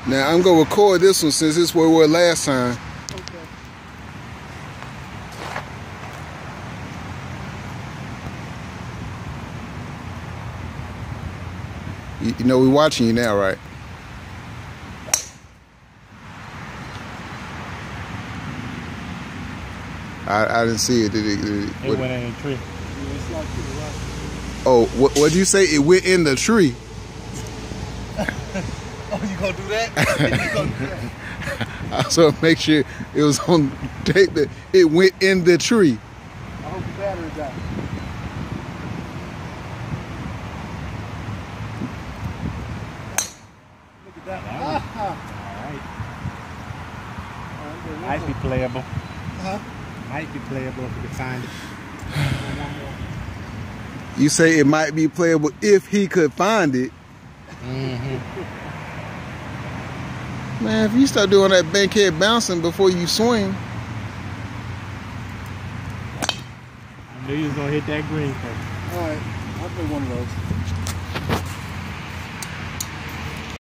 Now I'm gonna record this one since this is where we were last time. Okay. You know we're watching you now, right? I didn't see it. Did it went in the tree. Oh, what did you say? It went in the tree. Oh, you gonna do that? You gonna do that? I so make sure it was on tape that it went in the tree. I hope the battery died. Look at that. All right. Might be playable. Huh? Might be playable if you can find it. You say it might be playable if he could find it. Man, if you start doing that bankhead bouncing before you swing. I knew you was gonna hit that green first. All right, I'll play one of those.